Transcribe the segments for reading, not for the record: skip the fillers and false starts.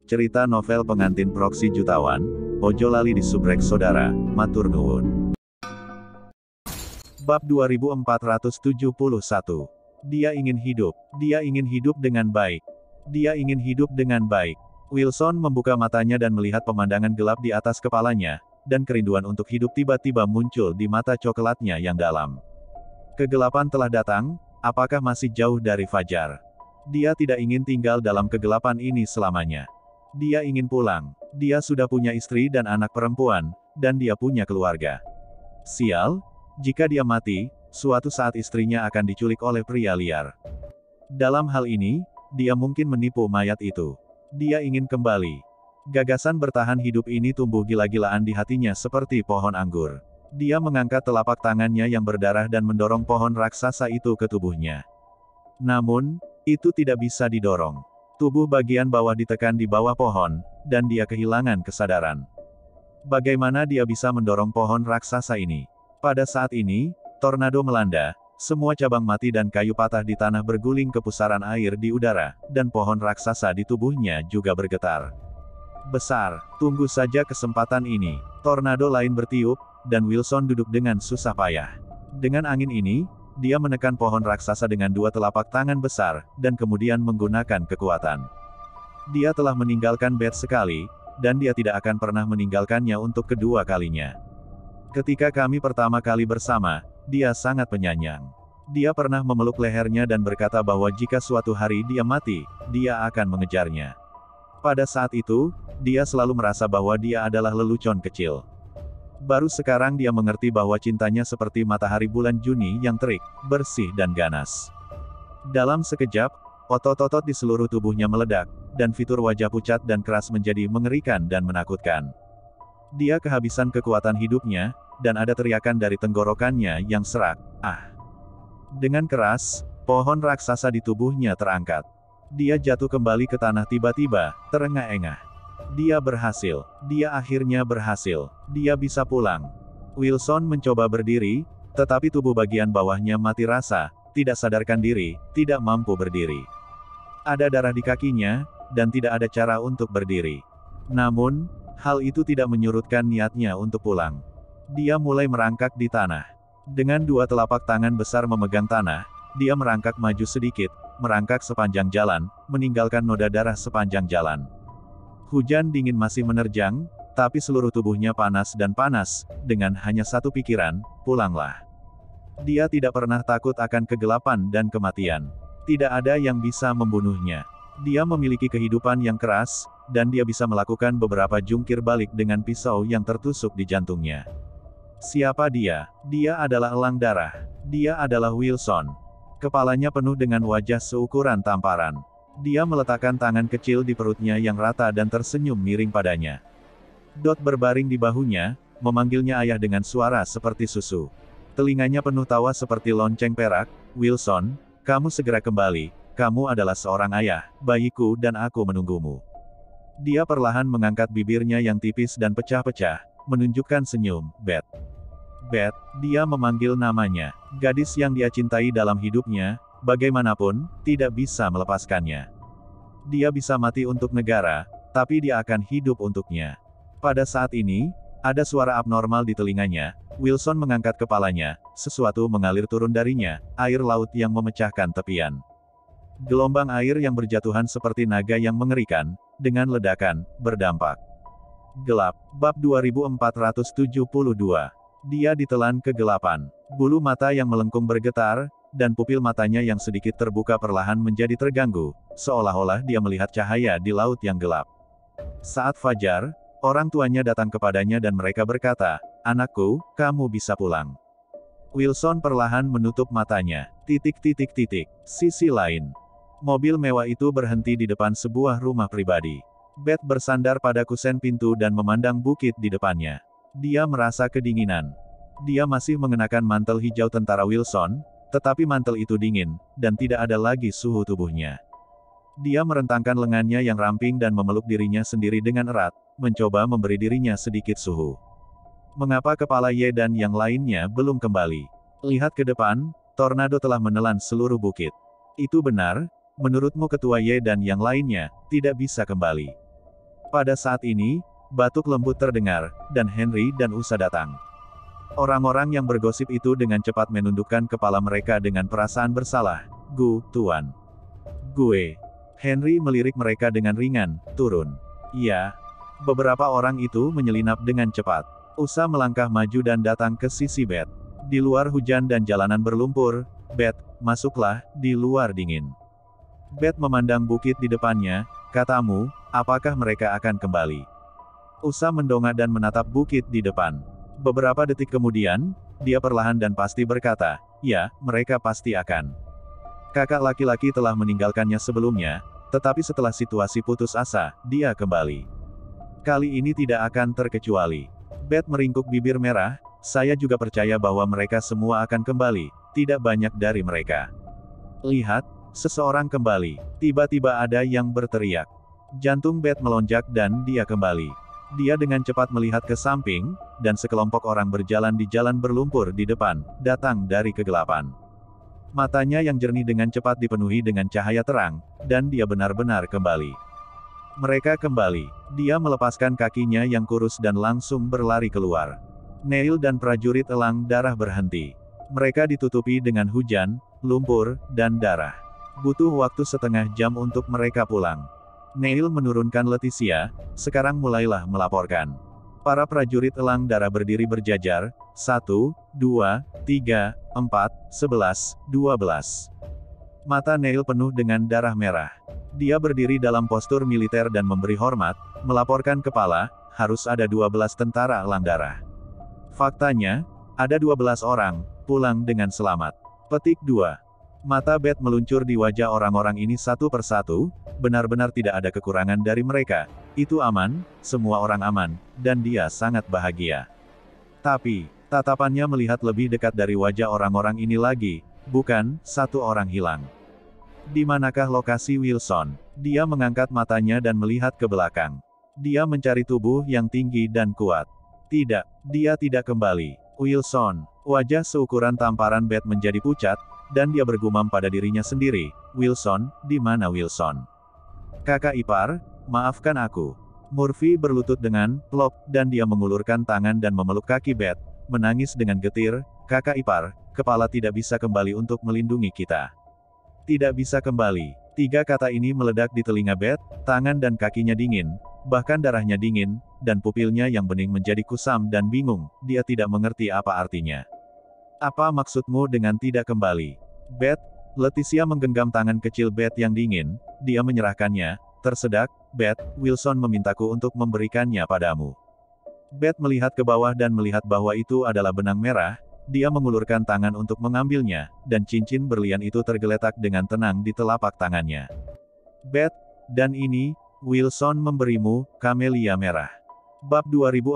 Cerita novel pengantin proksi jutawan, ojo lali di subrek saudara, matur nuwun. Bab 2471. Dia ingin hidup dengan baik. Dia ingin hidup dengan baik. Wilson membuka matanya dan melihat pemandangan gelap di atas kepalanya, dan kerinduan untuk hidup tiba-tiba muncul di mata coklatnya yang dalam. Kegelapan telah datang, apakah masih jauh dari fajar? Dia tidak ingin tinggal dalam kegelapan ini selamanya. Dia ingin pulang. Dia sudah punya istri dan anak perempuan, dan dia punya keluarga. Sial, jika dia mati, suatu saat istrinya akan diculik oleh pria liar. Dalam hal ini, dia mungkin menipu mayat itu. Dia ingin kembali. Gagasan bertahan hidup ini tumbuh gila-gilaan di hatinya seperti pohon anggur. Dia mengangkat telapak tangannya yang berdarah dan mendorong pohon raksasa itu ke tubuhnya. Namun, itu tidak bisa didorong. Tubuh bagian bawah ditekan di bawah pohon, dan dia kehilangan kesadaran. Bagaimana dia bisa mendorong pohon raksasa ini? Pada saat ini, tornado melanda, semua cabang mati dan kayu patah di tanah berguling ke pusaran air di udara, dan pohon raksasa di tubuhnya juga bergetar. Besar, tunggu saja kesempatan ini. Tornado lain bertiup, dan Wilson duduk dengan susah payah. Dengan angin ini, dia menekan pohon raksasa dengan dua telapak tangan besar, dan kemudian menggunakan kekuatan. Dia telah meninggalkan Beth sekali, dan dia tidak akan pernah meninggalkannya untuk kedua kalinya. Ketika kami pertama kali bersama, dia sangat penyayang. Dia pernah memeluk lehernya dan berkata bahwa jika suatu hari dia mati, dia akan mengejarnya. Pada saat itu, dia selalu merasa bahwa dia adalah lelucon kecil. Baru sekarang dia mengerti bahwa cintanya seperti matahari bulan Juni yang terik, bersih dan ganas. Dalam sekejap, otot-otot di seluruh tubuhnya meledak, dan fitur wajah pucat dan keras menjadi mengerikan dan menakutkan. Dia kehabisan kekuatan hidupnya, dan ada teriakan dari tenggorokannya yang serak, "Ah!" Dengan keras, pohon raksasa di tubuhnya terangkat. Dia jatuh kembali ke tanah tiba-tiba, terengah-engah. Dia berhasil. Dia akhirnya berhasil. Dia bisa pulang. Wilson mencoba berdiri, tetapi tubuh bagian bawahnya mati rasa, tidak sadarkan diri, tidak mampu berdiri. Ada darah di kakinya, dan tidak ada cara untuk berdiri. Namun, hal itu tidak menyurutkan niatnya untuk pulang. Dia mulai merangkak di tanah. Dengan dua telapak tangan besar memegang tanah, dia merangkak maju sedikit, merangkak sepanjang jalan, meninggalkan noda darah sepanjang jalan. Hujan dingin masih menerjang, tapi seluruh tubuhnya panas dan panas, dengan hanya satu pikiran, pulanglah. Dia tidak pernah takut akan kegelapan dan kematian. Tidak ada yang bisa membunuhnya. Dia memiliki kehidupan yang keras, dan dia bisa melakukan beberapa jungkir balik dengan pisau yang tertusuk di jantungnya. Siapa dia? Dia adalah elang darah. Dia adalah Wilson. Kepalanya penuh dengan wajah seukuran tamparan. Dia meletakkan tangan kecil di perutnya yang rata dan tersenyum miring padanya. Dot berbaring di bahunya, memanggilnya ayah dengan suara seperti susu. Telinganya penuh tawa seperti lonceng perak. "Wilson, kamu segera kembali, kamu adalah seorang ayah, bayiku dan aku menunggumu." Dia perlahan mengangkat bibirnya yang tipis dan pecah-pecah, menunjukkan senyum. "Beth." Beth, dia memanggil namanya. Gadis yang dia cintai dalam hidupnya, bagaimanapun, tidak bisa melepaskannya. Dia bisa mati untuk negara, tapi dia akan hidup untuknya. Pada saat ini, ada suara abnormal di telinganya. Wilson mengangkat kepalanya, sesuatu mengalir turun darinya, air laut yang memecahkan tepian. Gelombang air yang berjatuhan seperti naga yang mengerikan, dengan ledakan, berdampak. Gelap. Bab 2472. Dia ditelan kegelapan. Bulu mata yang melengkung bergetar, dan pupil matanya yang sedikit terbuka perlahan menjadi terganggu, seolah-olah dia melihat cahaya di laut yang gelap. Saat fajar, orang tuanya datang kepadanya dan mereka berkata, "Anakku, kamu bisa pulang." Wilson perlahan menutup matanya. Sisi lain. Mobil mewah itu berhenti di depan sebuah rumah pribadi. Beth bersandar pada kusen pintu dan memandang bukit di depannya. Dia merasa kedinginan. Dia masih mengenakan mantel hijau tentara Wilson, tetapi mantel itu dingin, dan tidak ada lagi suhu tubuhnya. Dia merentangkan lengannya yang ramping dan memeluk dirinya sendiri dengan erat, mencoba memberi dirinya sedikit suhu. Mengapa kepala Ye dan yang lainnya belum kembali? Lihat ke depan, tornado telah menelan seluruh bukit. Itu benar, menurutmu ketua Ye dan yang lainnya, tidak bisa kembali. Pada saat ini, batuk lembut terdengar, dan Henry dan Usa datang. Orang-orang yang bergosip itu dengan cepat menundukkan kepala mereka dengan perasaan bersalah. Tuan. Gue. Henry melirik mereka dengan ringan, turun. Ya. Beberapa orang itu menyelinap dengan cepat. Usa melangkah maju dan datang ke sisi Beth. Di luar hujan dan jalanan berlumpur, Beth, masuklah, di luar dingin. Beth memandang bukit di depannya, katamu, apakah mereka akan kembali? Usa mendongak dan menatap bukit di depan. Beberapa detik kemudian, dia perlahan dan pasti berkata, ya, mereka pasti akan. Kakak laki-laki telah meninggalkannya sebelumnya, tetapi setelah situasi putus asa, dia kembali. Kali ini tidak akan terkecuali. Beth meringkuk bibir merah, saya juga percaya bahwa mereka semua akan kembali, tidak banyak dari mereka. Lihat, seseorang kembali. Tiba-tiba ada yang berteriak. Jantung Beth melonjak dan dia kembali. Dia dengan cepat melihat ke samping, dan sekelompok orang berjalan di jalan berlumpur di depan, datang dari kegelapan. Matanya yang jernih dengan cepat dipenuhi dengan cahaya terang, dan dia benar-benar kembali. Mereka kembali. Dia melepaskan kakinya yang kurus dan langsung berlari keluar. Neil dan prajurit elang darah berhenti. Mereka ditutupi dengan hujan, lumpur, dan darah. Butuh waktu setengah jam untuk mereka pulang. Neil menurunkan Leticia, sekarang mulailah melaporkan. Para prajurit elang darah berdiri berjajar, 1, 2, 3, 4, 11, 12. Mata Neil penuh dengan darah merah. Dia berdiri dalam postur militer dan memberi hormat, melaporkan kepala, harus ada 12 tentara elang darah. Faktanya, ada 12 orang, pulang dengan selamat. Petik 2. Mata Beth meluncur di wajah orang-orang ini satu persatu, benar-benar tidak ada kekurangan dari mereka. Itu aman, semua orang aman, dan dia sangat bahagia. Tapi, tatapannya melihat lebih dekat dari wajah orang-orang ini lagi, bukan, satu orang hilang. Di manakah lokasi Wilson? Dia mengangkat matanya dan melihat ke belakang. Dia mencari tubuh yang tinggi dan kuat. Tidak, dia tidak kembali. Wilson. Wajah seukuran tamparan Beth menjadi pucat, dan dia bergumam pada dirinya sendiri, Wilson, di mana Wilson? Kakak ipar, maafkan aku. Murphy berlutut dengan plop, dan dia mengulurkan tangan dan memeluk kaki Beth, menangis dengan getir, kakak ipar, kepala tidak bisa kembali untuk melindungi kita. Tidak bisa kembali. 3 kata ini meledak di telinga Beth, tangan dan kakinya dingin, bahkan darahnya dingin, dan pupilnya yang bening menjadi kusam dan bingung, dia tidak mengerti apa artinya. Apa maksudmu dengan tidak kembali? Beth, Leticia menggenggam tangan kecil Beth yang dingin, dia menyerahkannya, tersedak, Beth, Wilson memintaku untuk memberikannya padamu. Beth melihat ke bawah dan melihat bahwa itu adalah benang merah, dia mengulurkan tangan untuk mengambilnya, dan cincin berlian itu tergeletak dengan tenang di telapak tangannya. Beth, dan ini, Wilson memberimu, kamelia merah. Bab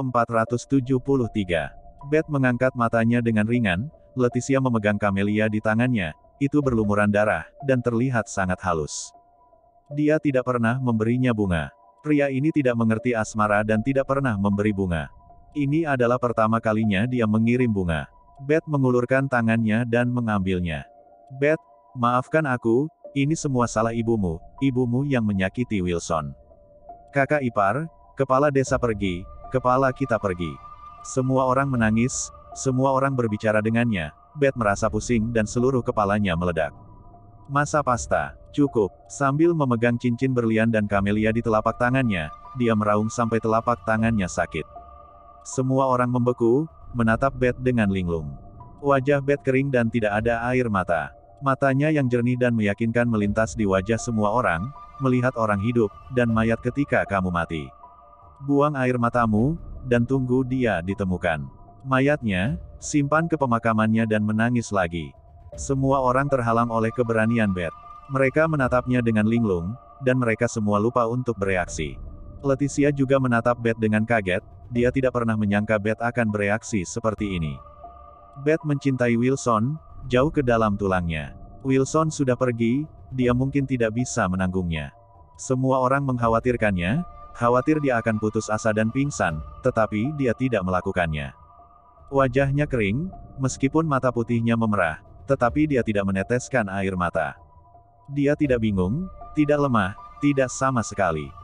2473. Beth mengangkat matanya dengan ringan, Leticia memegang kamelia di tangannya, itu berlumuran darah, dan terlihat sangat halus. Dia tidak pernah memberinya bunga. Pria ini tidak mengerti asmara dan tidak pernah memberi bunga. Ini adalah pertama kalinya dia mengirim bunga. Beth mengulurkan tangannya dan mengambilnya. Beth, maafkan aku, ini semua salah ibumu yang menyakiti Wilson. Kakak ipar, kepala desa pergi, kepala kita pergi. Semua orang menangis, semua orang berbicara dengannya, Beth merasa pusing dan seluruh kepalanya meledak. Masa pasta, cukup, sambil memegang cincin berlian dan kamelia di telapak tangannya, dia meraung sampai telapak tangannya sakit. Semua orang membeku, menatap Beth dengan linglung. Wajah Beth kering dan tidak ada air mata. Matanya yang jernih dan meyakinkan melintas di wajah semua orang, melihat orang hidup, dan mayat ketika kamu mati. Buang air matamu, dan tunggu dia ditemukan. Mayatnya, simpan ke pemakamannya dan menangis lagi. Semua orang terhalang oleh keberanian Beth. Mereka menatapnya dengan linglung, dan mereka semua lupa untuk bereaksi. Leticia juga menatap Beth dengan kaget, dia tidak pernah menyangka Beth akan bereaksi seperti ini. Beth mencintai Wilson, jauh ke dalam tulangnya. Wilson sudah pergi, dia mungkin tidak bisa menanggungnya. Semua orang mengkhawatirkannya, khawatir dia akan putus asa dan pingsan, tetapi dia tidak melakukannya. Wajahnya kering, meskipun mata putihnya memerah, tetapi dia tidak meneteskan air mata. Dia tidak bingung, tidak lemah, tidak sama sekali.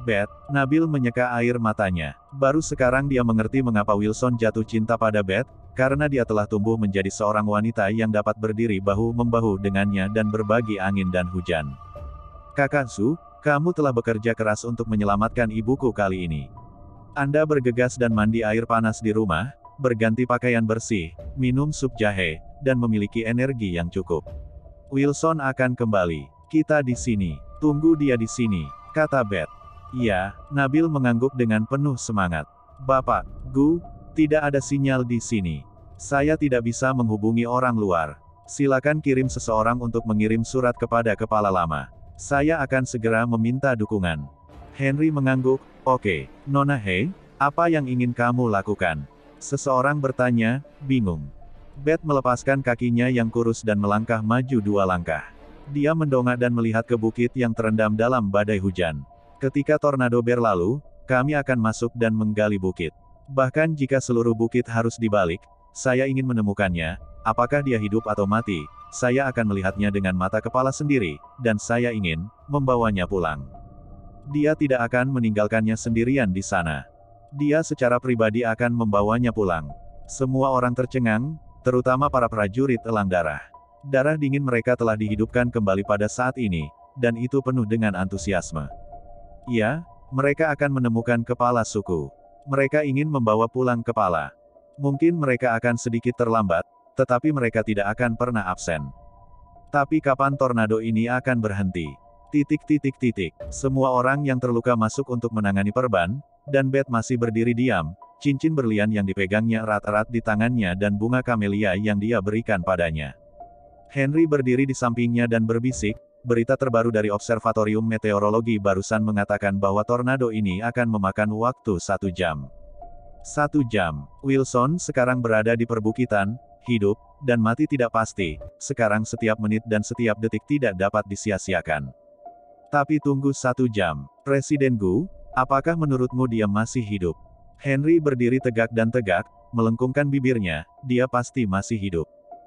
Beth, Nabil menyeka air matanya. Baru sekarang dia mengerti mengapa Wilson jatuh cinta pada Beth, karena dia telah tumbuh menjadi seorang wanita yang dapat berdiri bahu-membahu dengannya dan berbagi angin dan hujan. Kakak Su, kamu telah bekerja keras untuk menyelamatkan ibuku kali ini. Anda bergegas dan mandi air panas di rumah, berganti pakaian bersih, minum sup jahe, dan memiliki energi yang cukup. Wilson akan kembali. Kita di sini. Tunggu dia di sini, kata Beth. Iya, Nabil mengangguk dengan penuh semangat. Bapak, Gu, tidak ada sinyal di sini. Saya tidak bisa menghubungi orang luar. Silakan kirim seseorang untuk mengirim surat kepada kepala lama. Saya akan segera meminta dukungan. Henry mengangguk. Oke, Nona Hei, apa yang ingin kamu lakukan? Seseorang bertanya, bingung. Beth melepaskan kakinya yang kurus dan melangkah maju 2 langkah. Dia mendongak dan melihat ke bukit yang terendam dalam badai hujan. Ketika tornado berlalu, kami akan masuk dan menggali bukit. Bahkan jika seluruh bukit harus dibalik, saya ingin menemukannya, apakah dia hidup atau mati, saya akan melihatnya dengan mata kepala sendiri, dan saya ingin membawanya pulang. Dia tidak akan meninggalkannya sendirian di sana. Dia secara pribadi akan membawanya pulang. Semua orang tercengang, terutama para prajurit elang darah. Darah dingin mereka telah dihidupkan kembali pada saat ini, dan itu penuh dengan antusiasme. Ya, mereka akan menemukan kepala suku. Mereka ingin membawa pulang kepala. Mungkin mereka akan sedikit terlambat, tetapi mereka tidak akan pernah absen. Tapi kapan tornado ini akan berhenti? Semua orang yang terluka masuk untuk menangani perban, dan Beth masih berdiri diam, cincin berlian yang dipegangnya erat-erat di tangannya dan bunga kamelia yang dia berikan padanya. Henry berdiri di sampingnya dan berbisik, berita terbaru dari Observatorium Meteorologi barusan mengatakan bahwa tornado ini akan memakan waktu 1 jam. 1 jam. Wilson sekarang berada di perbukitan, hidup, dan mati tidak pasti, sekarang setiap menit dan setiap detik tidak dapat disia-siakan. Tapi tunggu 1 jam. Presiden Gu, apakah menurutmu dia masih hidup? Henry berdiri tegak dan tegak, melengkungkan bibirnya, dia pasti masih hidup.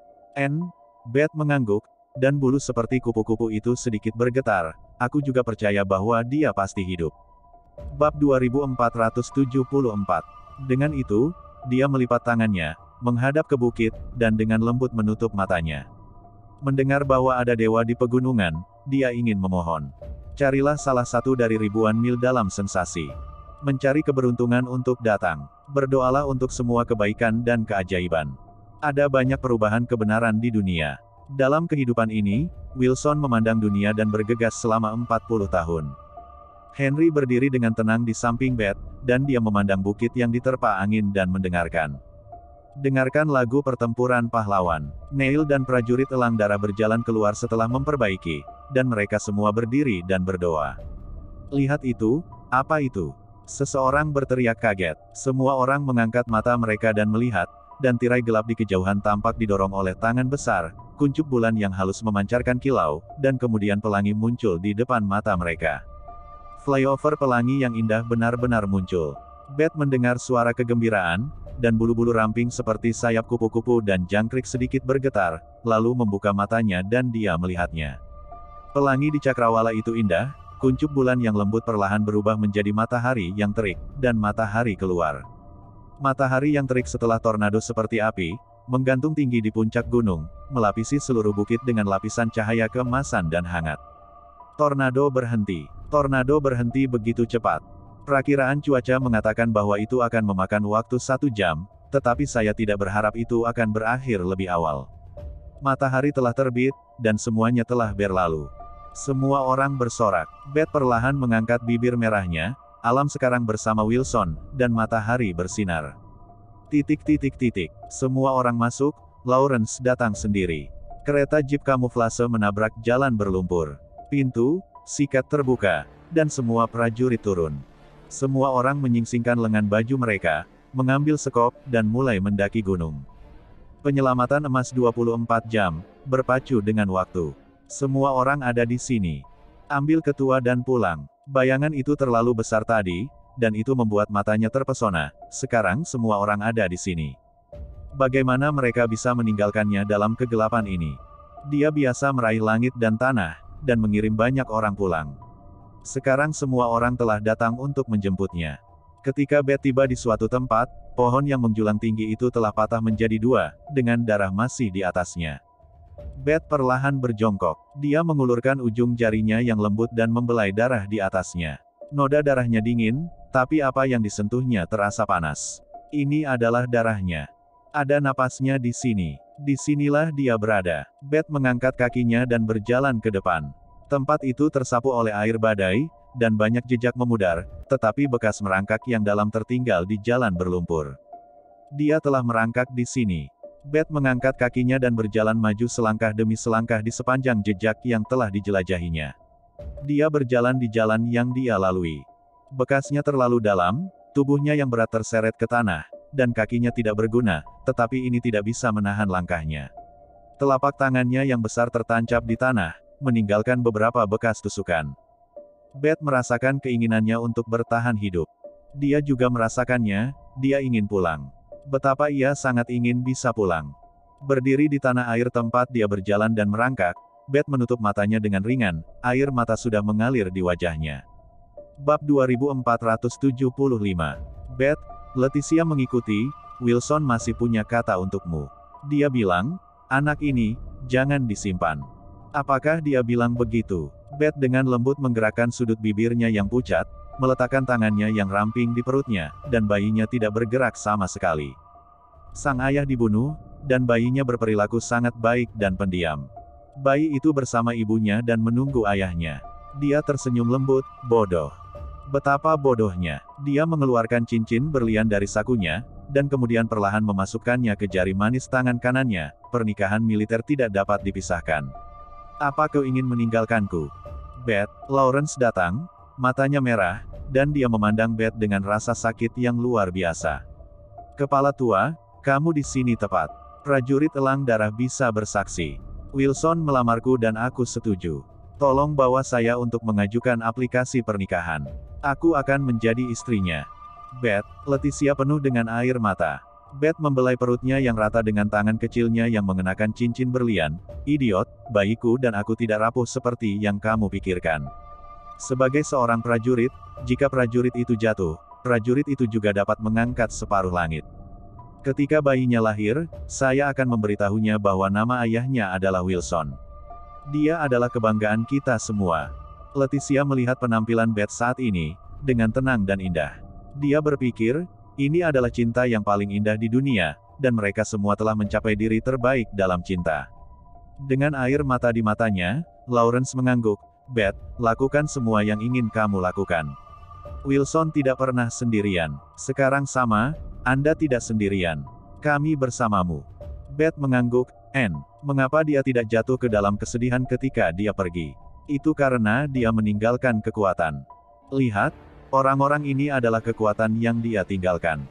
Beth mengangguk, dan bulu seperti kupu-kupu itu sedikit bergetar, aku juga percaya bahwa dia pasti hidup. Bab 2474. Dengan itu, dia melipat tangannya, menghadap ke bukit, dan dengan lembut menutup matanya. Mendengar bahwa ada dewa di pegunungan, dia ingin memohon. Carilah salah satu dari ribuan mil dalam sensasi. Mencari keberuntungan untuk datang. Berdoalah untuk semua kebaikan dan keajaiban. Ada banyak perubahan kebenaran di dunia. Dalam kehidupan ini, Wilson memandang dunia dan bergegas selama 40 tahun. Henry berdiri dengan tenang di samping Beth, dan dia memandang bukit yang diterpa angin dan mendengarkan. Dengarkan lagu pertempuran pahlawan. Neil dan prajurit elang darah berjalan keluar setelah memperbaiki, dan mereka semua berdiri dan berdoa. Lihat itu, apa itu? Seseorang berteriak kaget. Semua orang mengangkat mata mereka dan melihat, dan tirai gelap di kejauhan tampak didorong oleh tangan besar, kuncup bulan yang halus memancarkan kilau, dan kemudian pelangi muncul di depan mata mereka. Flyover pelangi yang indah benar-benar muncul. Beth mendengar suara kegembiraan, dan bulu-bulu ramping seperti sayap kupu-kupu dan jangkrik sedikit bergetar, lalu membuka matanya dan dia melihatnya. Pelangi di cakrawala itu indah, kuncup bulan yang lembut perlahan berubah menjadi matahari yang terik, dan matahari keluar. Matahari yang terik setelah tornado seperti api, menggantung tinggi di puncak gunung, melapisi seluruh bukit dengan lapisan cahaya keemasan dan hangat. Tornado berhenti. Tornado berhenti begitu cepat. Perakiraan cuaca mengatakan bahwa itu akan memakan waktu 1 jam, tetapi saya tidak berharap itu akan berakhir lebih awal. Matahari telah terbit, dan semuanya telah berlalu. Semua orang bersorak. Beth perlahan mengangkat bibir merahnya, alam sekarang bersama Wilson, dan matahari bersinar. Semua orang masuk, Lawrence datang sendiri. Kereta jeep kamuflase menabrak jalan berlumpur. Pintu, sikat terbuka, dan semua prajurit turun. Semua orang menyingsingkan lengan baju mereka, mengambil sekop, dan mulai mendaki gunung. Penyelamatan emas 24 jam, berpacu dengan waktu. Semua orang ada di sini. Ambil ketua dan pulang. Bayangan itu terlalu besar tadi, dan itu membuat matanya terpesona. Sekarang semua orang ada di sini. Bagaimana mereka bisa meninggalkannya dalam kegelapan ini? Dia biasa meraih langit dan tanah, dan mengirim banyak orang pulang. Sekarang semua orang telah datang untuk menjemputnya. Ketika Beth tiba di suatu tempat, pohon yang menjulang tinggi itu telah patah menjadi dua, dengan darah masih di atasnya. Beth perlahan berjongkok. Dia mengulurkan ujung jarinya yang lembut dan membelai darah di atasnya. Noda darahnya dingin, tapi apa yang disentuhnya terasa panas. Ini adalah darahnya. Ada napasnya di sini. Disinilah dia berada. Beth mengangkat kakinya dan berjalan ke depan. Tempat itu tersapu oleh air badai, dan banyak jejak memudar, tetapi bekas merangkak yang dalam tertinggal di jalan berlumpur. Dia telah merangkak di sini. Beth mengangkat kakinya dan berjalan maju selangkah demi selangkah di sepanjang jejak yang telah dijelajahinya. Dia berjalan di jalan yang dia lalui. Bekasnya terlalu dalam, tubuhnya yang berat terseret ke tanah, dan kakinya tidak berguna, tetapi ini tidak bisa menahan langkahnya. Telapak tangannya yang besar tertancap di tanah, meninggalkan beberapa bekas tusukan. Beth merasakan keinginannya untuk bertahan hidup. Dia juga merasakannya, dia ingin pulang. Betapa ia sangat ingin bisa pulang. Berdiri di tanah air tempat dia berjalan dan merangkak, Beth menutup matanya dengan ringan, air mata sudah mengalir di wajahnya. Bab 2475. Beth, Leticia mengikuti, Wilson masih punya kata untukmu. Dia bilang, anak ini, jangan disimpan. Apakah dia bilang begitu? Beth dengan lembut menggerakkan sudut bibirnya yang pucat, meletakkan tangannya yang ramping di perutnya, dan bayinya tidak bergerak sama sekali. Sang ayah dibunuh, dan bayinya berperilaku sangat baik dan pendiam. Bayi itu bersama ibunya dan menunggu ayahnya. Dia tersenyum lembut, bodoh. Betapa bodohnya. Dia mengeluarkan cincin berlian dari sakunya, dan kemudian perlahan memasukkannya ke jari manis tangan kanannya. Pernikahan militer tidak dapat dipisahkan. Apa kau ingin meninggalkanku? Beth, Lawrence datang, matanya merah, dan dia memandang Beth dengan rasa sakit yang luar biasa. Kepala tua, kamu di sini tepat. Prajurit elang darah bisa bersaksi. Wilson melamarku dan aku setuju. Tolong bawa saya untuk mengajukan aplikasi pernikahan. Aku akan menjadi istrinya. Beth, Leticia penuh dengan air mata. Beth membelai perutnya yang rata dengan tangan kecilnya yang mengenakan cincin berlian. Idiot, bayiku dan aku tidak rapuh seperti yang kamu pikirkan. Sebagai seorang prajurit, jika prajurit itu jatuh, prajurit itu juga dapat mengangkat separuh langit. Ketika bayinya lahir, saya akan memberitahunya bahwa nama ayahnya adalah Wilson. Dia adalah kebanggaan kita semua. Leticia melihat penampilan Beth saat ini, dengan tenang dan indah. Dia berpikir, ini adalah cinta yang paling indah di dunia, dan mereka semua telah mencapai diri terbaik dalam cinta. Dengan air mata di matanya, Lawrence mengangguk, Beth, lakukan semua yang ingin kamu lakukan. Wilson tidak pernah sendirian. Sekarang sama, Anda tidak sendirian. Kami bersamamu. Beth mengangguk, mengapa dia tidak jatuh ke dalam kesedihan ketika dia pergi? Itu karena dia meninggalkan kekuatan. Lihat, orang-orang ini adalah kekuatan yang dia tinggalkan.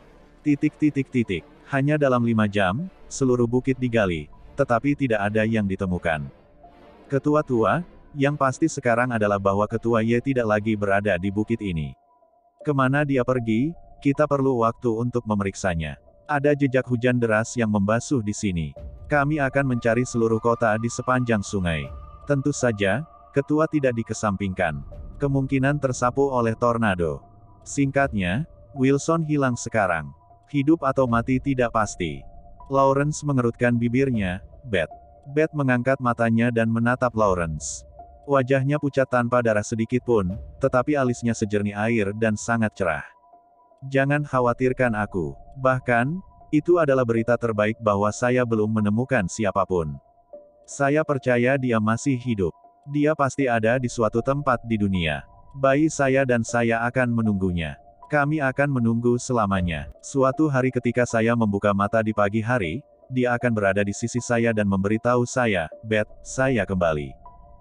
Hanya dalam 5 jam, seluruh bukit digali, tetapi tidak ada yang ditemukan. Ketua tua, yang pasti sekarang adalah bahwa Ketua Ye tidak lagi berada di bukit ini. Kemana dia pergi, kita perlu waktu untuk memeriksanya. Ada jejak hujan deras yang membasuh di sini. Kami akan mencari seluruh kota di sepanjang sungai. Tentu saja, Ketua tidak dikesampingkan. Kemungkinan tersapu oleh tornado. Singkatnya, Wilson hilang sekarang. Hidup atau mati tidak pasti. Lawrence mengerutkan bibirnya, Beth. Beth mengangkat matanya dan menatap Lawrence. Wajahnya pucat tanpa darah sedikit pun, tetapi alisnya sejernih air dan sangat cerah. Jangan khawatirkan aku. Bahkan, itu adalah berita terbaik bahwa saya belum menemukan siapapun. Saya percaya dia masih hidup. Dia pasti ada di suatu tempat di dunia. Bayi saya dan saya akan menunggunya. Kami akan menunggu selamanya. Suatu hari ketika saya membuka mata di pagi hari, dia akan berada di sisi saya dan memberitahu saya, Beth, saya kembali.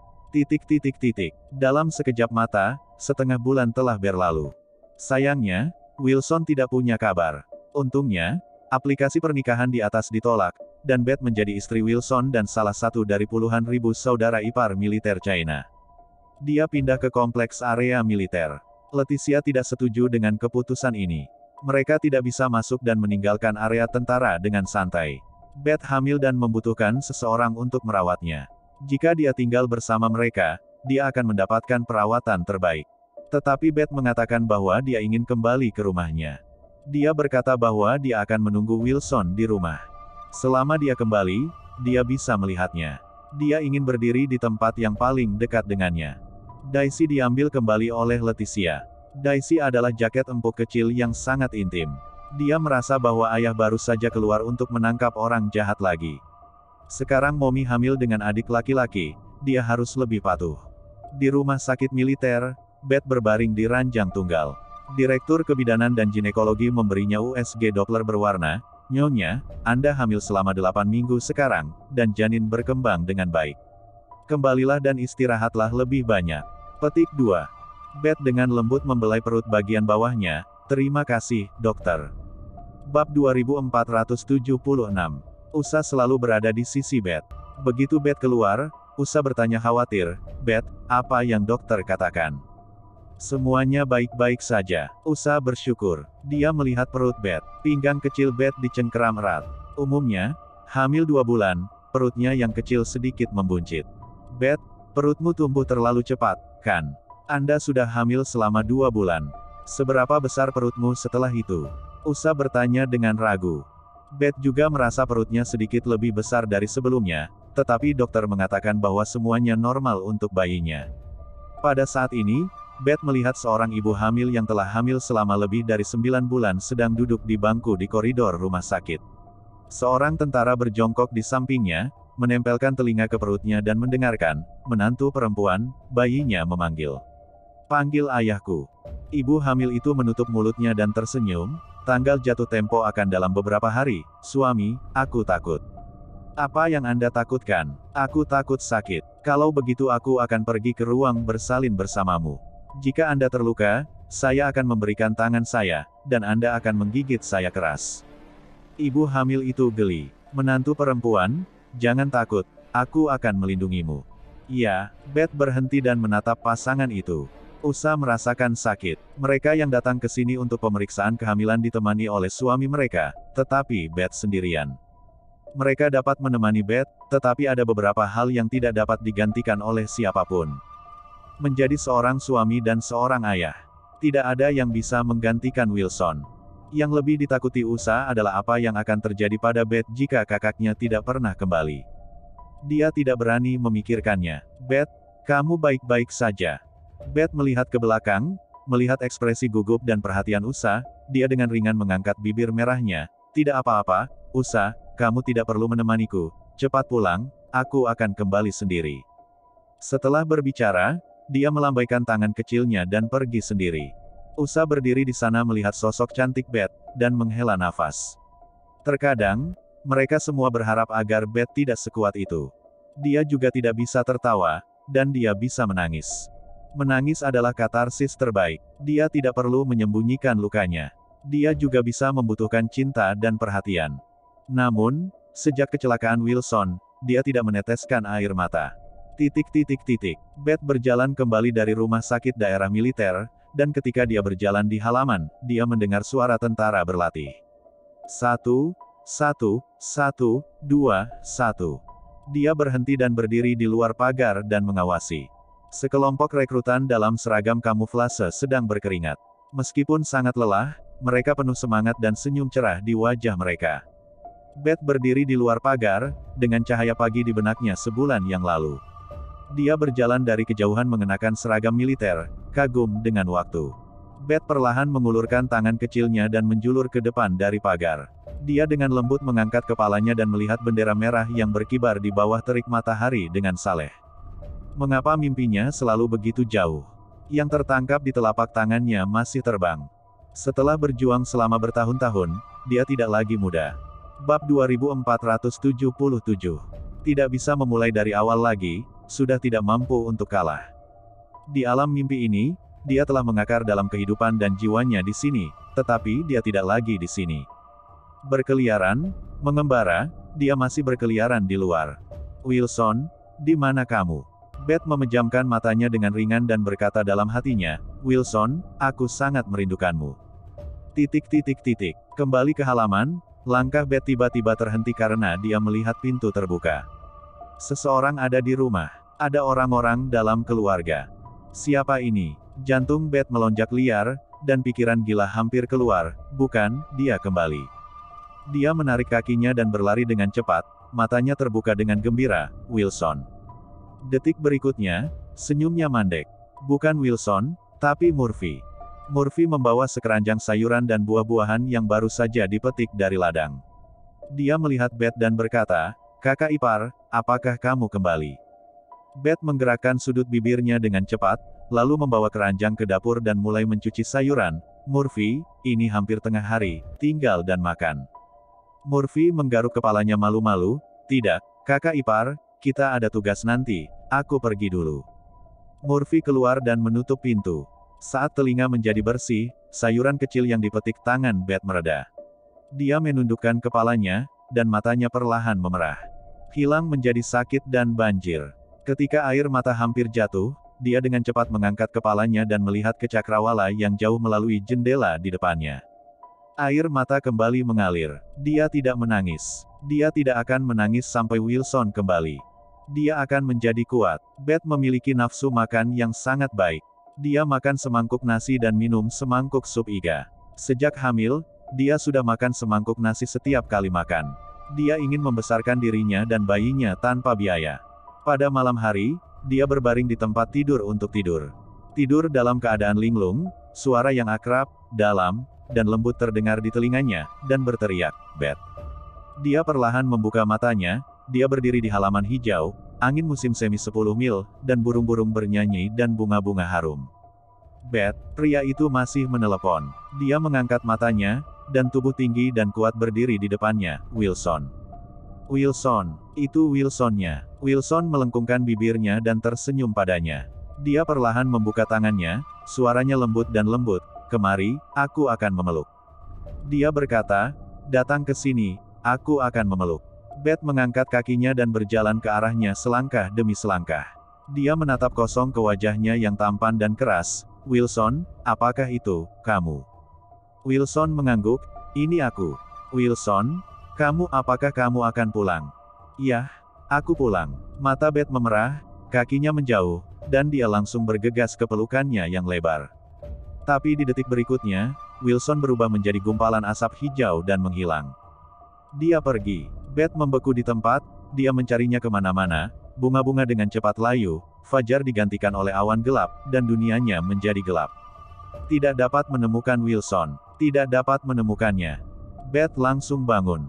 Dalam sekejap mata, setengah bulan telah berlalu. Sayangnya, Wilson tidak punya kabar. Untungnya, aplikasi pernikahan di atas ditolak, dan Beth menjadi istri Wilson dan salah satu dari puluhan ribu saudara ipar militer China. Dia pindah ke kompleks area militer. Leticia tidak setuju dengan keputusan ini. Mereka tidak bisa masuk dan meninggalkan area tentara dengan santai. Beth hamil dan membutuhkan seseorang untuk merawatnya. Jika dia tinggal bersama mereka, dia akan mendapatkan perawatan terbaik. Tetapi Beth mengatakan bahwa dia ingin kembali ke rumahnya. Dia berkata bahwa dia akan menunggu Wilson di rumah. Selama dia kembali, dia bisa melihatnya. Dia ingin berdiri di tempat yang paling dekat dengannya. Daisy diambil kembali oleh Leticia. Daisy adalah jaket empuk kecil yang sangat intim. Dia merasa bahwa ayah baru saja keluar untuk menangkap orang jahat lagi. Sekarang Mommy hamil dengan adik laki-laki, dia harus lebih patuh. Di rumah sakit militer, Beth berbaring di ranjang tunggal. Direktur Kebidanan dan Ginekologi memberinya USG Doppler berwarna. Nyonya, Anda hamil selama 8 minggu sekarang, dan janin berkembang dengan baik. Kembalilah dan istirahatlah lebih banyak. Petik 2. Beth dengan lembut membelai perut bagian bawahnya. Terima kasih, dokter. Bab 2476. Usa selalu berada di sisi Beth. Begitu Beth keluar, Usa bertanya khawatir, Beth, apa yang dokter katakan? Semuanya baik-baik saja. Usa bersyukur. Dia melihat perut Beth. Pinggang kecil Beth dicengkeram erat. Umumnya, hamil 2 bulan, perutnya yang kecil sedikit membuncit. Beth, perutmu tumbuh terlalu cepat, kan? Anda sudah hamil selama 2 bulan. Seberapa besar perutmu setelah itu? Usa bertanya dengan ragu. Beth juga merasa perutnya sedikit lebih besar dari sebelumnya, tetapi dokter mengatakan bahwa semuanya normal untuk bayinya. Pada saat ini, Beth melihat seorang ibu hamil yang telah hamil selama lebih dari 9 bulan sedang duduk di bangku di koridor rumah sakit. Seorang tentara berjongkok di sampingnya, menempelkan telinga ke perutnya dan mendengarkan, menantu perempuan, bayinya memanggil. Panggil ayahku. Ibu hamil itu menutup mulutnya dan tersenyum, tanggal jatuh tempo akan dalam beberapa hari, suami, aku takut. Apa yang Anda takutkan? Aku takut sakit. Kalau begitu aku akan pergi ke ruang bersalin bersamamu. Jika Anda terluka, saya akan memberikan tangan saya, dan Anda akan menggigit saya keras. Ibu hamil itu geli. Menantu perempuan, jangan takut, aku akan melindungimu. Ya, Beth berhenti dan menatap pasangan itu. Usa merasakan sakit. Mereka yang datang ke sini untuk pemeriksaan kehamilan ditemani oleh suami mereka, tetapi Beth sendirian. Mereka dapat menemani Beth, tetapi ada beberapa hal yang tidak dapat digantikan oleh siapapun. Menjadi seorang suami dan seorang ayah. Tidak ada yang bisa menggantikan Wilson. Yang lebih ditakuti Usa adalah apa yang akan terjadi pada Beth jika kakaknya tidak pernah kembali. Dia tidak berani memikirkannya. Beth, kamu baik-baik saja. Beth melihat ke belakang, melihat ekspresi gugup dan perhatian Usa, dia dengan ringan mengangkat bibir merahnya. Tidak apa-apa, Usa, kamu tidak perlu menemaniku. Cepat pulang, aku akan kembali sendiri. Setelah berbicara, dia melambaikan tangan kecilnya dan pergi sendiri. Usa berdiri di sana melihat sosok cantik Beth, dan menghela nafas. Terkadang, mereka semua berharap agar Beth tidak sekuat itu. Dia juga tidak bisa tertawa, dan dia bisa menangis. Menangis adalah katarsis terbaik. Dia tidak perlu menyembunyikan lukanya. Dia juga bisa membutuhkan cinta dan perhatian. Namun, sejak kecelakaan Wilson, dia tidak meneteskan air mata. Beth berjalan kembali dari rumah sakit daerah militer, dan ketika dia berjalan di halaman, dia mendengar suara tentara berlatih. 1, 1, 1, 2, 1. Dia berhenti dan berdiri di luar pagar dan mengawasi. Sekelompok rekrutan dalam seragam kamuflase sedang berkeringat. Meskipun sangat lelah, mereka penuh semangat dan senyum cerah di wajah mereka. Beth berdiri di luar pagar, dengan cahaya pagi di benaknya sebulan yang lalu. Dia berjalan dari kejauhan mengenakan seragam militer, kagum dengan waktu. Beth perlahan mengulurkan tangan kecilnya dan menjulur ke depan dari pagar. Dia dengan lembut mengangkat kepalanya dan melihat bendera merah yang berkibar di bawah terik matahari dengan saleh. Mengapa mimpinya selalu begitu jauh? Yang tertangkap di telapak tangannya masih terbang. Setelah berjuang selama bertahun-tahun, dia tidak lagi muda. Bab 2477. Tidak bisa memulai dari awal lagi, sudah tidak mampu untuk kalah. Di alam mimpi ini, dia telah mengakar dalam kehidupan dan jiwanya di sini, tetapi dia tidak lagi di sini. Berkeliaran, mengembara, dia masih berkeliaran di luar. Wilson, di mana kamu? Beth memejamkan matanya dengan ringan dan berkata dalam hatinya, Wilson, aku sangat merindukanmu. Kembali ke halaman, langkah Beth tiba-tiba terhenti karena dia melihat pintu terbuka. Seseorang ada di rumah. Ada orang-orang dalam keluarga. Siapa ini? Jantung Beth melonjak liar, dan pikiran gila hampir keluar. Bukan, dia kembali. Dia menarik kakinya dan berlari dengan cepat, matanya terbuka dengan gembira. Wilson. Detik berikutnya, senyumnya mandek. Bukan Wilson, tapi Murphy. Murphy membawa sekeranjang sayuran dan buah-buahan yang baru saja dipetik dari ladang. Dia melihat Beth dan berkata, "Kakak ipar, apakah kamu kembali?" Beth menggerakkan sudut bibirnya dengan cepat, lalu membawa keranjang ke dapur dan mulai mencuci sayuran. "Murphy, ini hampir tengah hari, tinggal dan makan." Murphy menggaruk kepalanya malu-malu, "Tidak, kakak ipar, kita ada tugas nanti, aku pergi dulu." Murphy keluar dan menutup pintu. Saat telinga menjadi bersih, sayuran kecil yang dipetik tangan Beth mereda. Dia menundukkan kepalanya, dan matanya perlahan memerah. Hilang menjadi sakit dan banjir. Ketika air mata hampir jatuh, dia dengan cepat mengangkat kepalanya dan melihat ke cakrawala yang jauh melalui jendela di depannya. Air mata kembali mengalir. Dia tidak menangis. Dia tidak akan menangis sampai Wilson kembali. Dia akan menjadi kuat. Beth memiliki nafsu makan yang sangat baik. Dia makan semangkuk nasi dan minum semangkuk sup iga. Sejak hamil, dia sudah makan semangkuk nasi setiap kali makan. Dia ingin membesarkan dirinya dan bayinya tanpa biaya. Pada malam hari, dia berbaring di tempat tidur untuk tidur. Tidur dalam keadaan linglung, suara yang akrab, dalam, dan lembut terdengar di telinganya, dan berteriak, "Beth." Dia perlahan membuka matanya, dia berdiri di halaman hijau, angin musim semi 10 mil, dan burung-burung bernyanyi dan bunga-bunga harum. Beth, pria itu masih menelepon. Dia mengangkat matanya, dan tubuh tinggi dan kuat berdiri di depannya, "Wilson. Wilson, itu Wilsonnya." Wilson melengkungkan bibirnya dan tersenyum padanya. Dia perlahan membuka tangannya, suaranya lembut dan lembut, "Kemari, aku akan memeluk." Dia berkata, "Datang ke sini, aku akan memeluk." Beth mengangkat kakinya dan berjalan ke arahnya selangkah demi selangkah. Dia menatap kosong ke wajahnya yang tampan dan keras. "Wilson, apakah itu, kamu?" Wilson mengangguk, "Ini aku." "Wilson, apakah kamu akan pulang?" "Yah, aku pulang." Mata Beth memerah, kakinya menjauh, dan dia langsung bergegas ke pelukannya yang lebar. Tapi di detik berikutnya, Wilson berubah menjadi gumpalan asap hijau dan menghilang. Dia pergi. Beth membeku di tempat, dia mencarinya kemana-mana, bunga-bunga dengan cepat layu, fajar digantikan oleh awan gelap, dan dunianya menjadi gelap. Tidak dapat menemukan Wilson. Tidak dapat menemukannya. Beth langsung bangun.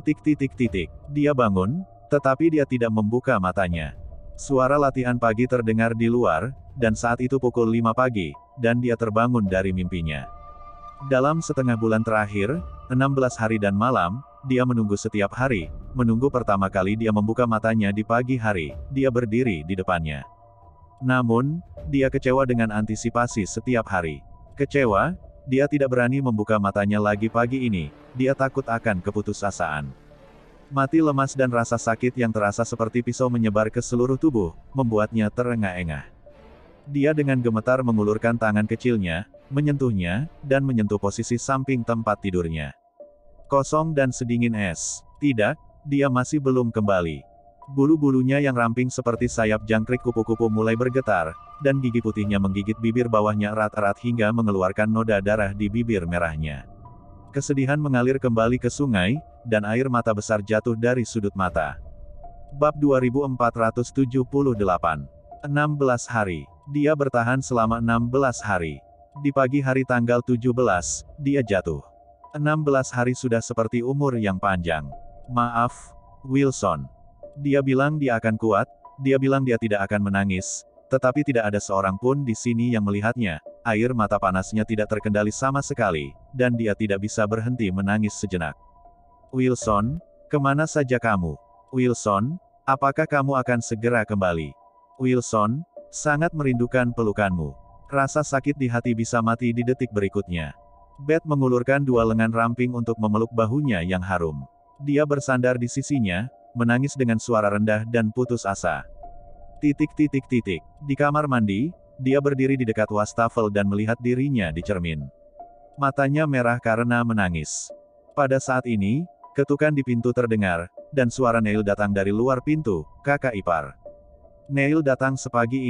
Dia bangun, tetapi dia tidak membuka matanya. Suara latihan pagi terdengar di luar, dan saat itu pukul 5 pagi, dan dia terbangun dari mimpinya. Dalam setengah bulan terakhir, 16 hari dan malam, dia menunggu setiap hari, menunggu pertama kali dia membuka matanya di pagi hari, dia berdiri di depannya. Namun, dia kecewa dengan antisipasi setiap hari. Kecewa, dia tidak berani membuka matanya lagi pagi ini, dia takut akan keputusasaan. Mati lemas dan rasa sakit yang terasa seperti pisau menyebar ke seluruh tubuh, membuatnya terengah-engah. Dia dengan gemetar mengulurkan tangan kecilnya, menyentuhnya, dan menyentuh posisi samping tempat tidurnya. Kosong dan sedingin es. Tidak, dia masih belum kembali. Bulu-bulunya yang ramping seperti sayap jangkrik kupu-kupu mulai bergetar, dan gigi putihnya menggigit bibir bawahnya erat-erat hingga mengeluarkan noda darah di bibir merahnya. Kesedihan mengalir kembali ke sungai, dan air mata besar jatuh dari sudut mata. Bab 2478. 16 hari. Dia bertahan selama 16 hari. Di pagi hari tanggal 17, dia jatuh. 16 hari sudah seperti umur yang panjang. "Maaf, Wilson." Dia bilang dia akan kuat, dia bilang dia tidak akan menangis, tetapi tidak ada seorang pun di sini yang melihatnya. Air mata panasnya tidak terkendali sama sekali, dan dia tidak bisa berhenti menangis sejenak. "Wilson, kemana saja kamu? Wilson, apakah kamu akan segera kembali? Wilson, sangat merindukan pelukanmu." Rasa sakit di hati bisa mati di detik berikutnya. Beth mengulurkan dua lengan ramping untuk memeluk bahunya yang harum. Dia bersandar di sisinya, menangis dengan suara rendah dan putus asa. Di kamar mandi, dia berdiri di dekat wastafel dan melihat dirinya di cermin. Matanya merah karena menangis. Pada saat ini, ketukan di pintu terdengar, dan suara Neil datang dari luar pintu, "Kakak ipar." "Neil datang sepagi ini."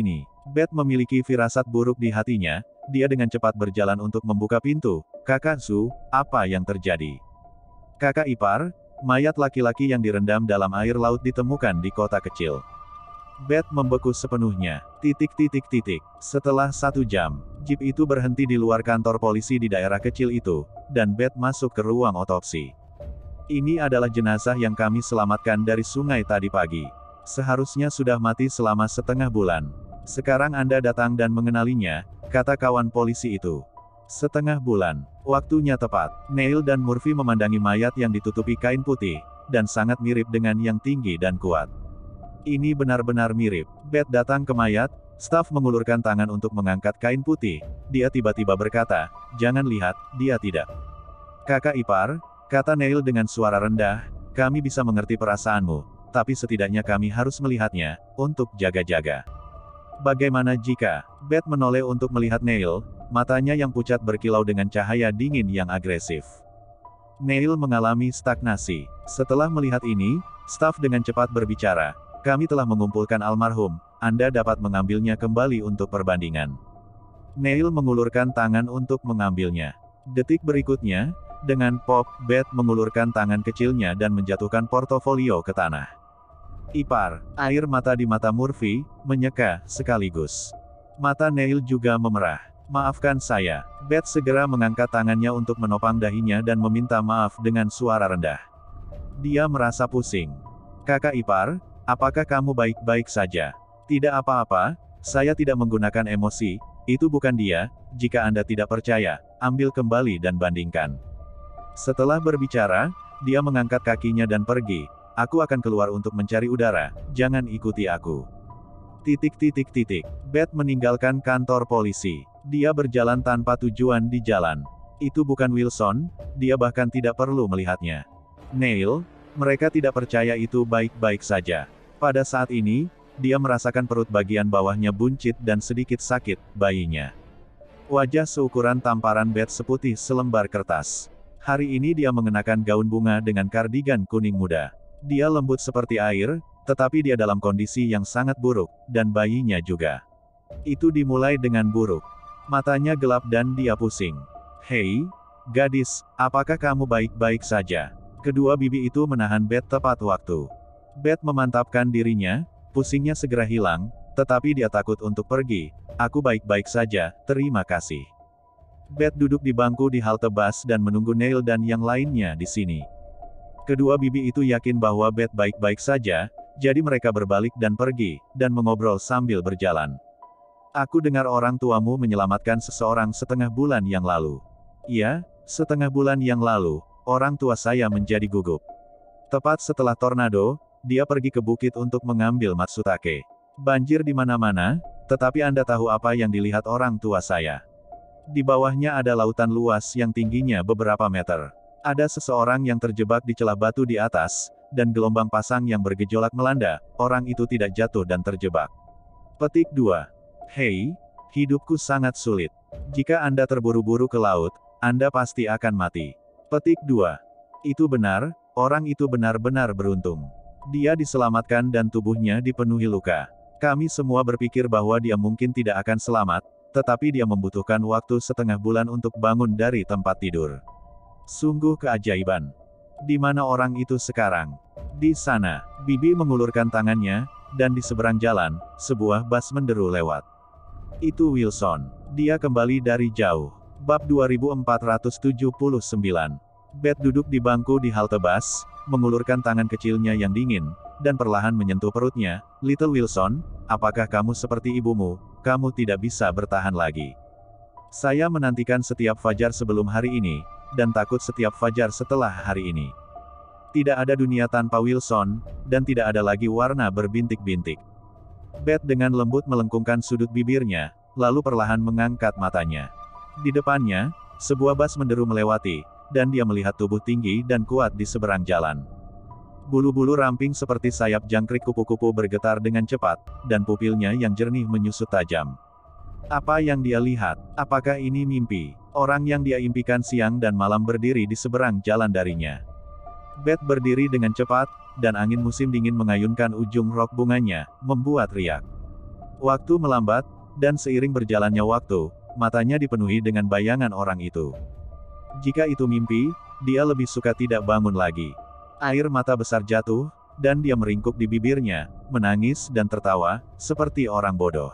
Beth memiliki firasat buruk di hatinya, dia dengan cepat berjalan untuk membuka pintu. Kakak Zhu, apa yang terjadi? Kakak ipar, mayat laki-laki yang direndam dalam air laut ditemukan di kota kecil. Beth membeku sepenuhnya. Setelah 1 jam, jeep itu berhenti di luar kantor polisi di daerah kecil itu, dan Beth masuk ke ruang otopsi. Ini adalah jenazah yang kami selamatkan dari sungai tadi pagi. Seharusnya sudah mati selama setengah bulan. Sekarang Anda datang dan mengenalinya, kata kawan polisi itu. Setengah bulan, waktunya tepat. Neil dan Murphy memandangi mayat yang ditutupi kain putih, dan sangat mirip dengan yang tinggi dan kuat. Ini benar-benar mirip. Beth datang ke mayat, staf mengulurkan tangan untuk mengangkat kain putih. Dia tiba-tiba berkata, jangan lihat, dia tidak. Kakak ipar, kata Neil dengan suara rendah, kami bisa mengerti perasaanmu, tapi setidaknya kami harus melihatnya, untuk jaga-jaga. Bagaimana jika? Beth menoleh untuk melihat Neil, matanya yang pucat berkilau dengan cahaya dingin yang agresif. Neil mengalami stagnasi. Setelah melihat ini, staf dengan cepat berbicara, kami telah mengumpulkan almarhum, Anda dapat mengambilnya kembali untuk perbandingan. Neil mengulurkan tangan untuk mengambilnya. Detik berikutnya, dengan pop, Beth mengulurkan tangan kecilnya dan menjatuhkan portofolio ke tanah. Ipar, air mata di mata Murphy, menyeka, sekaligus. Mata Neil juga memerah. Maafkan saya. Beth segera mengangkat tangannya untuk menopang dahinya dan meminta maaf dengan suara rendah. Dia merasa pusing. Kakak ipar, apakah kamu baik-baik saja? Tidak apa-apa, saya tidak menggunakan emosi, itu bukan dia, jika Anda tidak percaya, ambil kembali dan bandingkan. Setelah berbicara, dia mengangkat kakinya dan pergi, aku akan keluar untuk mencari udara, jangan ikuti aku. Beth meninggalkan kantor polisi. Dia berjalan tanpa tujuan di jalan. Itu bukan Wilson, dia bahkan tidak perlu melihatnya. Neil, mereka tidak percaya itu baik-baik saja. Pada saat ini, dia merasakan perut bagian bawahnya buncit dan sedikit sakit, bayinya. Wajah seukuran tamparan Beth seputih selembar kertas. Hari ini dia mengenakan gaun bunga dengan kardigan kuning muda. Dia lembut seperti air, tetapi dia dalam kondisi yang sangat buruk, dan bayinya juga. Itu dimulai dengan buruk. Matanya gelap dan dia pusing. Hei, gadis, apakah kamu baik-baik saja? Kedua bibi itu menahan Beth tepat waktu. Beth memantapkan dirinya, pusingnya segera hilang, tetapi dia takut untuk pergi. Aku baik-baik saja, terima kasih. Beth duduk di bangku di halte bus dan menunggu Neil dan yang lainnya di sini. Kedua bibi itu yakin bahwa Beth baik-baik saja, jadi mereka berbalik dan pergi, dan mengobrol sambil berjalan. Aku dengar orang tuamu menyelamatkan seseorang setengah bulan yang lalu. Iya, setengah bulan yang lalu, orang tua saya menjadi gugup. Tepat setelah tornado, dia pergi ke bukit untuk mengambil Matsutake. Banjir di mana-mana, tetapi Anda tahu apa yang dilihat orang tua saya. Di bawahnya ada lautan luas yang tingginya beberapa meter. Ada seseorang yang terjebak di celah batu di atas, dan gelombang pasang yang bergejolak melanda, orang itu tidak jatuh dan terjebak. Petik 2. Hei, hidupku sangat sulit. Jika Anda terburu-buru ke laut, Anda pasti akan mati. Petik 2. Itu benar, orang itu benar-benar beruntung. Dia diselamatkan dan tubuhnya dipenuhi luka. Kami semua berpikir bahwa dia mungkin tidak akan selamat, tetapi dia membutuhkan waktu setengah bulan untuk bangun dari tempat tidur. Sungguh keajaiban. Di mana orang itu sekarang? Di sana. Bibi mengulurkan tangannya, dan di seberang jalan, sebuah bus menderu lewat. Itu Wilson. Dia kembali dari jauh. Bab 2479. Beth duduk di bangku di halte bus, mengulurkan tangan kecilnya yang dingin, dan perlahan menyentuh perutnya. Little Wilson, apakah kamu seperti ibumu? Kamu tidak bisa bertahan lagi. Saya menantikan setiap fajar sebelum hari ini, dan takut setiap fajar setelah hari ini. Tidak ada dunia tanpa Wilson, dan tidak ada lagi warna berbintik-bintik. Beth dengan lembut melengkungkan sudut bibirnya, lalu perlahan mengangkat matanya. Di depannya, sebuah bus menderu melewati, dan dia melihat tubuh tinggi dan kuat di seberang jalan. Bulu-bulu ramping seperti sayap jangkrik kupu-kupu bergetar dengan cepat, dan pupilnya yang jernih menyusut tajam. Apa yang dia lihat? Apakah ini mimpi? Orang yang dia impikan siang dan malam berdiri di seberang jalan darinya. Beth berdiri dengan cepat, dan angin musim dingin mengayunkan ujung rok bunganya, membuat riak. Waktu melambat, dan seiring berjalannya waktu, matanya dipenuhi dengan bayangan orang itu. Jika itu mimpi, dia lebih suka tidak bangun lagi. Air mata besar jatuh, dan dia meringkuk di bibirnya, menangis dan tertawa, seperti orang bodoh.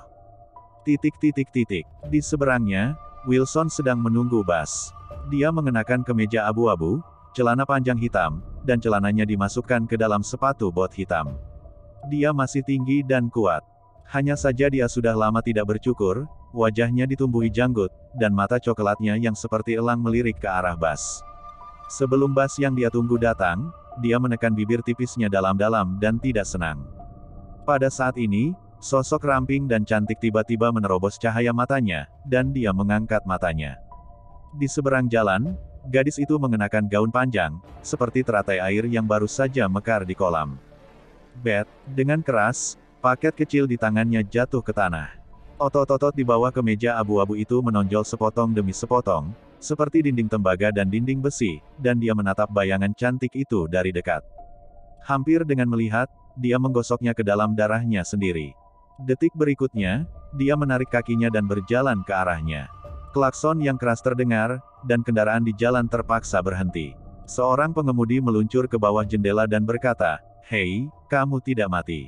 Di seberangnya, Wilson sedang menunggu bus. Dia mengenakan kemeja abu-abu, celana panjang hitam, dan celananya dimasukkan ke dalam sepatu bot hitam. Dia masih tinggi dan kuat. Hanya saja dia sudah lama tidak bercukur, wajahnya ditumbuhi janggut, dan mata coklatnya yang seperti elang melirik ke arah bus. Sebelum bus yang dia tunggu datang, dia menekan bibir tipisnya dalam-dalam dan tidak senang. Pada saat ini, sosok ramping dan cantik tiba-tiba menerobos cahaya matanya, dan dia mengangkat matanya. Di seberang jalan, gadis itu mengenakan gaun panjang, seperti teratai air yang baru saja mekar di kolam. Beth, dengan keras, paket kecil di tangannya jatuh ke tanah. Otot-otot di bawah kemeja abu-abu itu menonjol sepotong demi sepotong, seperti dinding tembaga dan dinding besi, dan dia menatap bayangan cantik itu dari dekat. Hampir dengan melihat, dia menggosoknya ke dalam darahnya sendiri. Detik berikutnya, dia menarik kakinya dan berjalan ke arahnya. Klakson yang keras terdengar, dan kendaraan di jalan terpaksa berhenti. Seorang pengemudi meluncur ke bawah jendela dan berkata, "Hei, kamu tidak mati."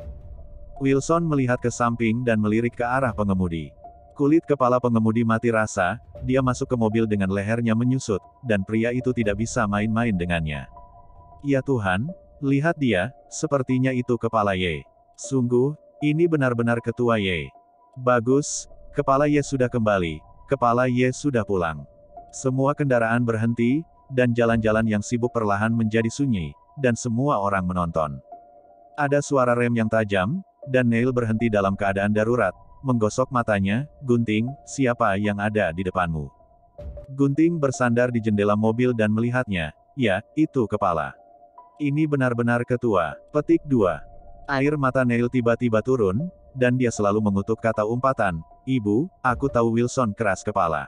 Wilson melihat ke samping dan melirik ke arah pengemudi. Kulit kepala pengemudi mati rasa, dia masuk ke mobil dengan lehernya menyusut, dan pria itu tidak bisa main-main dengannya. Ya Tuhan, lihat dia, sepertinya itu kepala Ye. Sungguh, ini benar-benar ketua Ye. Bagus, kepala Ye sudah kembali, kepala Ye sudah pulang. Semua kendaraan berhenti, dan jalan-jalan yang sibuk perlahan menjadi sunyi, dan semua orang menonton. Ada suara rem yang tajam, dan Neil berhenti dalam keadaan darurat, menggosok matanya. "Gunting, siapa yang ada di depanmu?" Gunting bersandar di jendela mobil dan melihatnya. "Ya, itu kepala. Ini benar-benar ketua." Petik 2. Air mata Neil tiba-tiba turun, dan dia selalu mengutuk kata umpatan, "Ibu, aku tahu Wilson keras kepala."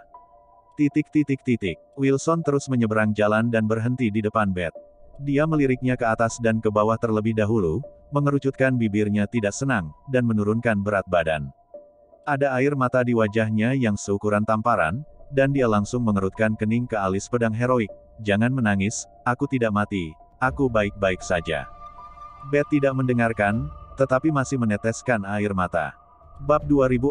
Wilson terus menyeberang jalan dan berhenti di depan Beth. Dia meliriknya ke atas dan ke bawah terlebih dahulu, mengerucutkan bibirnya tidak senang, dan menurunkan berat badan. Ada air mata di wajahnya yang seukuran tamparan, dan dia langsung mengerutkan kening ke alis pedang heroik. "Jangan menangis, aku tidak mati, aku baik-baik saja." Beth tidak mendengarkan, tetapi masih meneteskan air mata. Bab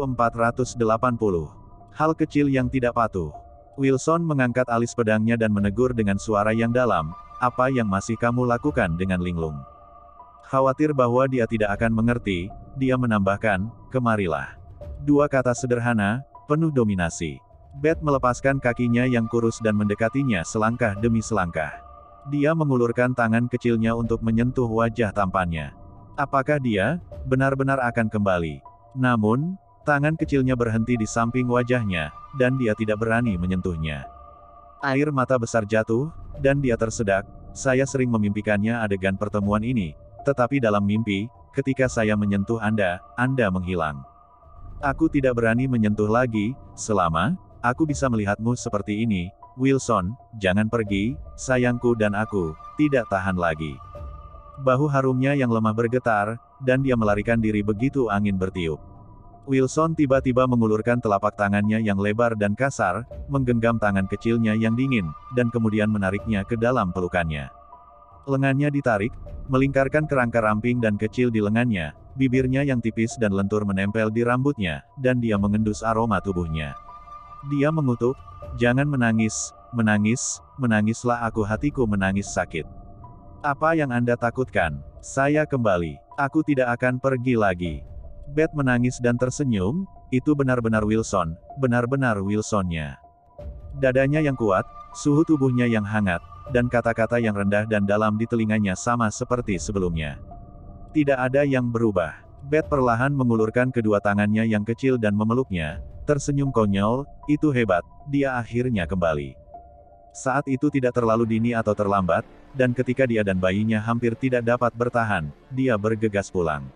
2480. Hal kecil yang tidak patuh. Wilson mengangkat alis pedangnya dan menegur dengan suara yang dalam, "Apa yang masih kamu lakukan dengan linglung?" Khawatir bahwa dia tidak akan mengerti, dia menambahkan, "Kemarilah." Dua kata sederhana, penuh dominasi. Beth melepaskan kakinya yang kurus dan mendekatinya selangkah demi selangkah. Dia mengulurkan tangan kecilnya untuk menyentuh wajah tampannya. Apakah dia benar-benar akan kembali? Namun, tangan kecilnya berhenti di samping wajahnya, dan dia tidak berani menyentuhnya. Air mata besar jatuh, dan dia tersedak. "Saya sering memimpikannya adegan pertemuan ini, tetapi dalam mimpi, ketika saya menyentuh Anda, Anda menghilang. Aku tidak berani menyentuh lagi, selama aku bisa melihatmu seperti ini. Wilson, jangan pergi, sayangku." Dan aku tidak tahan lagi. Bahu harumnya yang lemah bergetar, dan dia melarikan diri begitu angin bertiup. Wilson tiba-tiba mengulurkan telapak tangannya yang lebar dan kasar, menggenggam tangan kecilnya yang dingin, dan kemudian menariknya ke dalam pelukannya. Lengannya ditarik, melingkarkan kerangka ramping dan kecil di lengannya, bibirnya yang tipis dan lentur menempel di rambutnya, dan dia mengendus aroma tubuhnya. Dia mengutuk, "Jangan menangis, menangis, menangislah aku, hatiku menangis sakit. Apa yang Anda takutkan? Saya kembali. Aku tidak akan pergi lagi." Beth menangis dan tersenyum, itu benar-benar Wilson, benar-benar Wilsonnya. Dadanya yang kuat, suhu tubuhnya yang hangat, dan kata-kata yang rendah dan dalam di telinganya sama seperti sebelumnya. Tidak ada yang berubah. Beth perlahan mengulurkan kedua tangannya yang kecil dan memeluknya, tersenyum konyol. "Itu hebat, dia akhirnya kembali." Saat itu tidak terlalu dini atau terlambat, dan ketika dia dan bayinya hampir tidak dapat bertahan, dia bergegas pulang.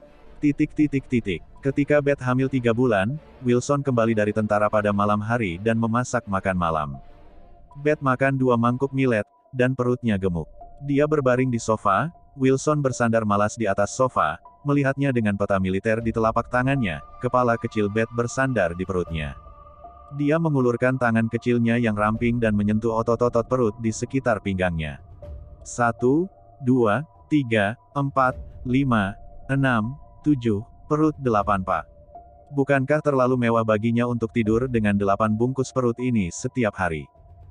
Ketika Beth hamil 3 bulan, Wilson kembali dari tentara pada malam hari dan memasak makan malam. Beth makan 2 mangkuk millet, dan perutnya gemuk. Dia berbaring di sofa, Wilson bersandar malas di atas sofa, Melihatnya dengan peta militer di telapak tangannya, kepala kecil Beth bersandar di perutnya. Dia mengulurkan tangan kecilnya yang ramping dan menyentuh otot-otot perut di sekitar pinggangnya. 1, 2, 3, 4, 5, 6, 7, perut 8 pak. Bukankah terlalu mewah baginya untuk tidur dengan 8 bungkus perut ini setiap hari?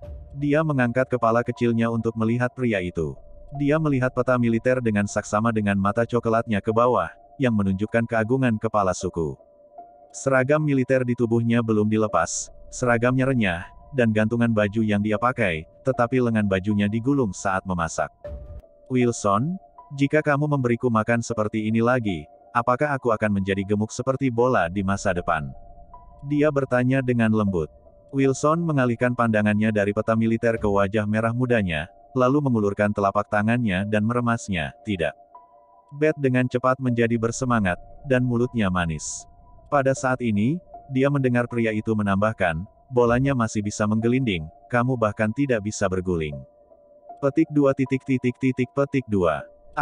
Dia mengangkat kepala kecilnya untuk melihat pria itu. Dia melihat peta militer dengan saksama dengan mata coklatnya ke bawah, yang menunjukkan keagungan kepala suku. Seragam militer di tubuhnya belum dilepas, seragamnya renyah, dan gantungan baju yang dia pakai, tetapi lengan bajunya digulung saat memasak. Wilson, jika kamu memberiku makan seperti ini lagi, apakah aku akan menjadi gemuk seperti bola di masa depan? Dia bertanya dengan lembut. Wilson mengalihkan pandangannya dari peta militer ke wajah merah mudanya, lalu mengulurkan telapak tangannya dan meremasnya. Tidak. Beth dengan cepat menjadi bersemangat, dan mulutnya manis. Pada saat ini, dia mendengar pria itu menambahkan, bolanya masih bisa menggelinding, kamu bahkan tidak bisa berguling. Petik 2 petik 2.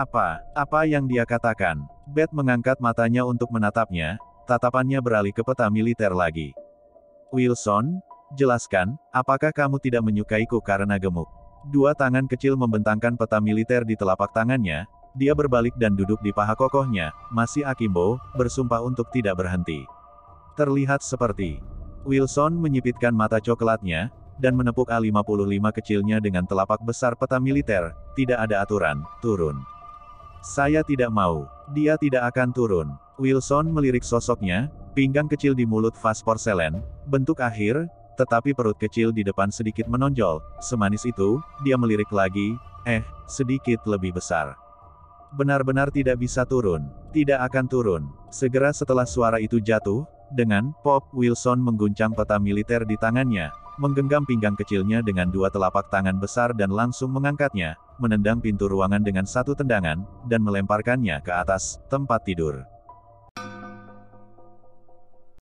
Apa yang dia katakan? Beth mengangkat matanya untuk menatapnya, tatapannya beralih ke peta militer lagi. Wilson, jelaskan, apakah kamu tidak menyukaiku karena gemuk? Dua tangan kecil membentangkan peta militer di telapak tangannya, dia berbalik dan duduk di paha kokohnya, masih akimbo, bersumpah untuk tidak berhenti. Terlihat seperti Wilson menyipitkan mata coklatnya, dan menepuk A55 kecilnya dengan telapak besar peta militer, tidak ada aturan, turun. Saya tidak mau. Dia tidak akan turun. Wilson melirik sosoknya, pinggang kecil di mulut vas porselen, bentuk akhir, tetapi perut kecil di depan sedikit menonjol, semanis itu, dia melirik lagi, sedikit lebih besar. Benar-benar tidak bisa turun. Tidak akan turun. Segera setelah suara itu jatuh, dengan pop, Wilson mengguncang peta militer di tangannya, menggenggam pinggang kecilnya dengan dua telapak tangan besar dan langsung mengangkatnya, menendang pintu ruangan dengan satu tendangan, dan melemparkannya ke atas tempat tidur.